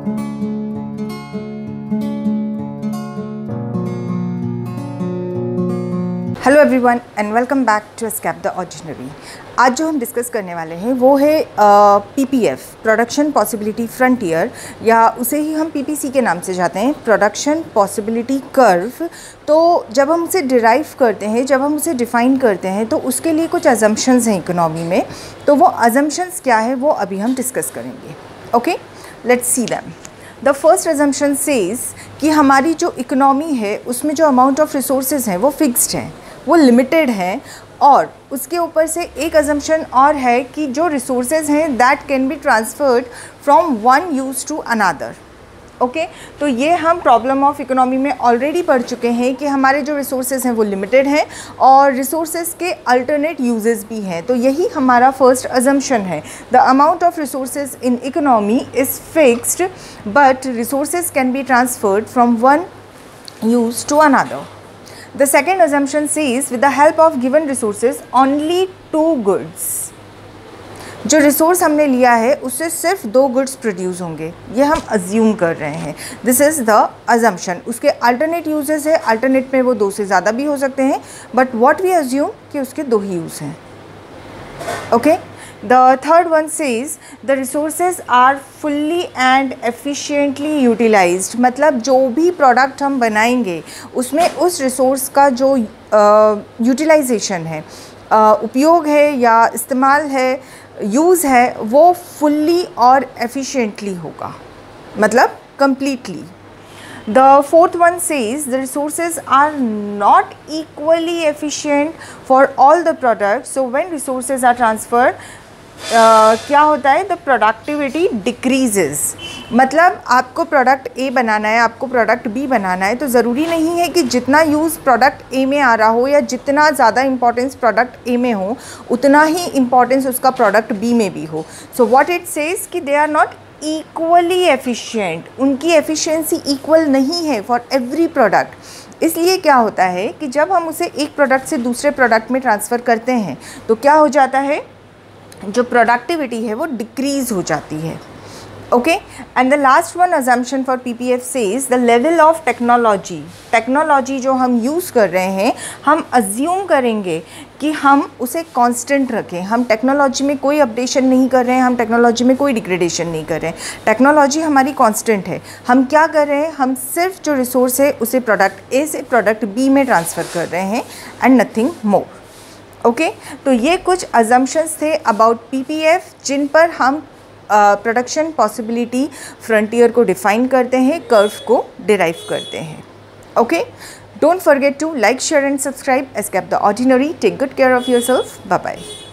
Hello everyone and welcome back to escape the ordinary. आज जो हम डिस्कस करने वाले हैं वो है पीपीएफ, प्रोडक्शन पॉसिबिलिटी फ्रंटियर, या उसे ही हम पीपीसी के नाम से जाते हैं, प्रोडक्शन पॉसिबिलिटी कर्व। तो जब हम उसे डिराइव करते हैं, जब हम उसे डिफ़ाइन करते हैं, तो उसके लिए कुछ अजम्पशंस हैं इकोनॉमी में। तो वो अजम्पशंस क्या है वो अभी हम डिस्कस करेंगे। Okay, let's see them. The first assumption says कि हमारी जो इकोनॉमी है उसमें जो अमाउंट ऑफ रिसोर्सेज हैं वो फिक्स्ड हैं, वो लिमिटेड है। और उसके ऊपर से एक अजम्पशन और है कि जो रिसोर्सेज हैं that can be transferred from one use to another. Okay, तो ये हम प्रॉब्लम ऑफ इकोनॉमी में ऑलरेडी पढ़ चुके हैं कि हमारे जो रिसोर्सेज हैं वो लिमिटेड हैं और रिसोर्सेज के अल्टरनेट यूजेस भी हैं। तो यही हमारा फर्स्ट अजम्पशन है। The amount of resources in economy is fixed but resources can be transferred from one use to another. The second assumption says with the help of given resources only two goods, जो resource हमने लिया है उससे सिर्फ दो goods produce होंगे, ये हम अज्यूम कर रहे हैं। This is the assumption. उसके अल्टरनेट यूजेस है, अल्टरनेट में वो दो से ज़्यादा भी हो सकते हैं, बट व्हाट वी अज्यूम कि उसके दो ही यूज़ हैं। Okay, The third one says the resources are fully and efficiently utilized, मतलब जो भी प्रोडक्ट हम बनाएंगे उसमें उस रिसोर्स का जो यूटिलाइजेशन है, उपयोग है या इस्तेमाल है, यूज़ है, वो फुल्ली और एफिशिएंटली होगा, मतलब completely. The fourth one says the resources are not equally efficient for all the products. So when resources are transferred, क्या होता है, द प्रोडक्टिविटी डिक्रीजेज। मतलब आपको प्रोडक्ट ए बनाना है, आपको प्रोडक्ट बी बनाना है, तो ज़रूरी नहीं है कि जितना यूज़ प्रोडक्ट ए में आ रहा हो या जितना ज़्यादा इंपॉर्टेंस प्रोडक्ट ए में हो उतना ही इंपॉर्टेंस उसका प्रोडक्ट बी में भी हो। सो व्हाट इट सेज कि they are not equally efficient, उनकी एफिशिएंसी इक्वल नहीं है फॉर एवरी प्रोडक्ट। इसलिए क्या होता है कि जब हम उसे एक प्रोडक्ट से दूसरे प्रोडक्ट में ट्रांसफ़र करते हैं तो क्या हो जाता है, जो प्रोडक्टिविटी है वो डिक्रीज़ हो जाती है। Okay, and the last one assumption for PPF says the level of technology. Technology जो हम यूज़ कर रहे हैं हम अज्यूम करेंगे कि हम उसे कांस्टेंट रखें। हम टेक्नोलॉजी में कोई अपडेशन नहीं कर रहे हैं, हम टेक्नोलॉजी में कोई डिग्रेडेशन नहीं कर रहे हैं। टेक्नोलॉजी हमारी कांस्टेंट है। हम क्या कर रहे हैं, हम सिर्फ जो रिसोर्स है उसे प्रोडक्ट ए से प्रोडक्ट बी में ट्रांसफ़र कर रहे हैं एंड नथिंग मोर। ओके, तो ये कुछ अजम्पशंस थे अबाउट पीपीएफ जिन पर हम प्रोडक्शन पॉसिबिलिटी फ्रंटियर को डिफ़ाइन करते हैं, कर्व को डिराइव करते हैं। Okay, don't forget to like, share and subscribe escape the ordinary. Take good care of yourself. Bye bye.